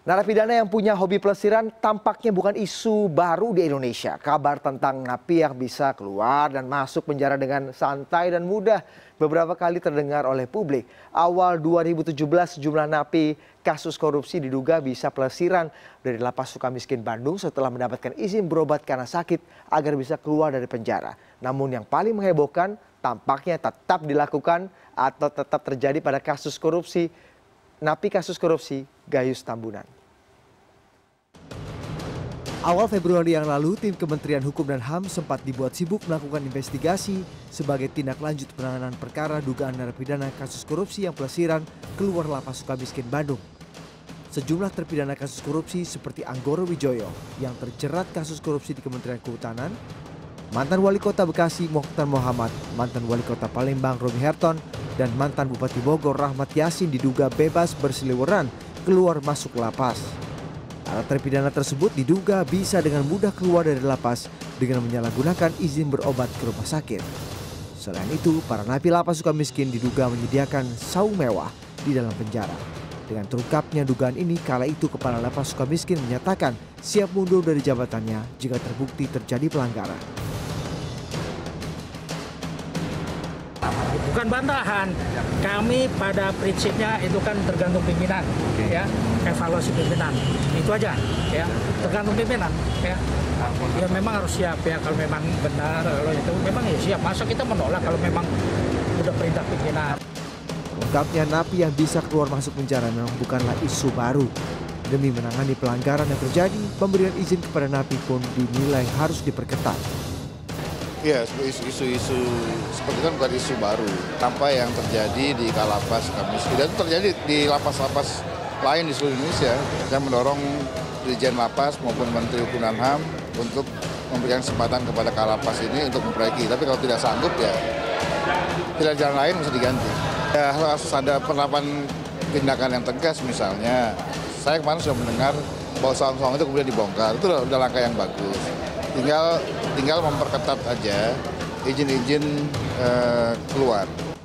Narapidana yang punya hobi pelesiran tampaknya bukan isu baru di Indonesia. Kabar tentang napi yang bisa keluar dan masuk penjara dengan santai dan mudah beberapa kali terdengar oleh publik. Awal 2017 sejumlah napi kasus korupsi diduga bisa pelesiran dari Lapas Sukamiskin Bandung setelah mendapatkan izin berobat karena sakit agar bisa keluar dari penjara. Namun yang paling menghebohkan tampaknya tetap dilakukan atau tetap terjadi pada kasus korupsi napi kasus korupsi Gayus Tambunan. Awal Februari yang lalu, tim Kementerian Hukum dan HAM sempat dibuat sibuk melakukan investigasi sebagai tindak lanjut penanganan perkara dugaan narapidana kasus korupsi yang pelesiran keluar Lapas Sukamiskin Bandung. Sejumlah terpidana kasus korupsi seperti Anggoro Wijoyo yang terjerat kasus korupsi di Kementerian Kehutanan, mantan Wali Kota Bekasi Mokhtar Mohamad, mantan Wali Kota Palembang Romi Herton, dan mantan Bupati Bogor Rahmat Yasin diduga bebas berseliweran keluar masuk lapas. Para terpidana tersebut diduga bisa dengan mudah keluar dari lapas dengan menyalahgunakan izin berobat ke rumah sakit. Selain itu, para napi Lapas Sukamiskin diduga menyediakan saung mewah di dalam penjara. Dengan terungkapnya dugaan ini, kala itu Kepala Lapas Sukamiskin menyatakan siap mundur dari jabatannya jika terbukti terjadi pelanggaran. Bukan bantahan, kami pada prinsipnya itu kan tergantung pimpinan, ya, evaluasi pimpinan, itu aja, ya, tergantung pimpinan, ya memang harus siap ya kalau memang benar, kalau itu memang ya siap, masa kita menolak kalau memang udah perintah pimpinan. Ungkapnya napi yang bisa keluar masuk penjara memang bukanlah isu baru. Demi menangani pelanggaran yang terjadi, pemberian izin kepada napi pun dinilai harus diperketat. Ya, isu-isu seperti itu bukan isu baru. Tanpa yang terjadi di Kalapas Sukamiskin, dan itu terjadi di lapas-lapas lain di seluruh Indonesia. Saya mendorong Dirjen Lapas maupun Menteri Hukum dan HAM untuk memberikan kesempatan kepada Kalapas ini untuk memperbaiki. Tapi kalau tidak sanggup ya tidak jalan lain, mesti diganti. Ya, harus ada penerapan tindakan yang tegas misalnya. Saya kemarin sudah mendengar bahwa saung-saung itu kemudian dibongkar. Itu udah langkah yang bagus. Tinggal memperketat aja izin-izin keluar.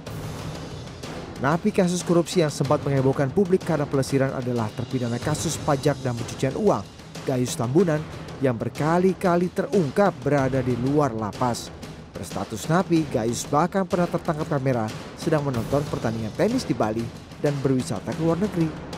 Napi kasus korupsi yang sempat menghebohkan publik karena pelesiran adalah terpidana kasus pajak dan pencucian uang Gayus Tambunan yang berkali-kali terungkap berada di luar lapas. Berstatus napi, Gayus bahkan pernah tertangkap kamera sedang menonton pertandingan tenis di Bali dan berwisata ke luar negeri.